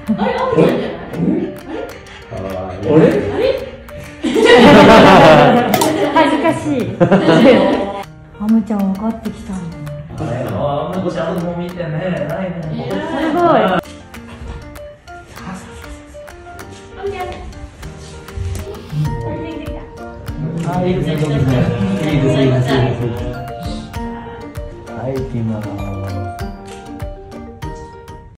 あれ、あむちゃんじゃない？ あれ？ 恥ずかしい。あむちゃん分かってきたんだ。 あむちゃんも見てね、ないね。 すごい。 あむちゃん。 あ、いいですね、いいですね。いいです、いいです。はい、行きます。